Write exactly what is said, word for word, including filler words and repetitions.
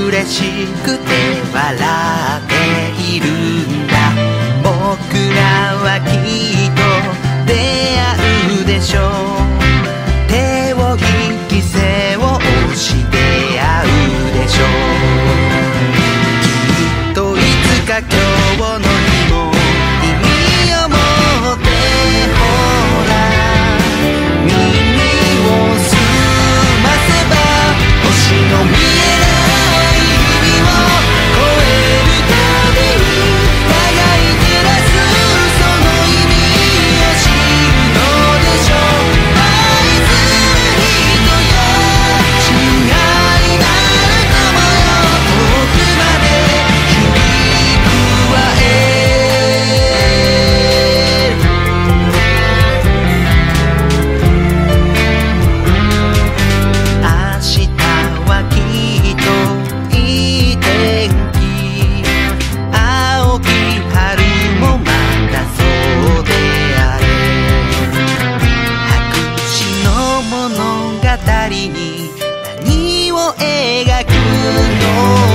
嬉しくて笑っているんだ。僕らはきっと出会うでしょう。手を引き背を押して会うでしょう。きっといつか今日の日も意味を持ってほら耳を澄ませば星の見えない日々を越えるたびに輝いてらすその意味を知るのでしょう。愛する人よ親愛なる友よ遠くまで響くわ明日はきっといい天気。青き春もまたそうであれ。白紙の物語に何を描くの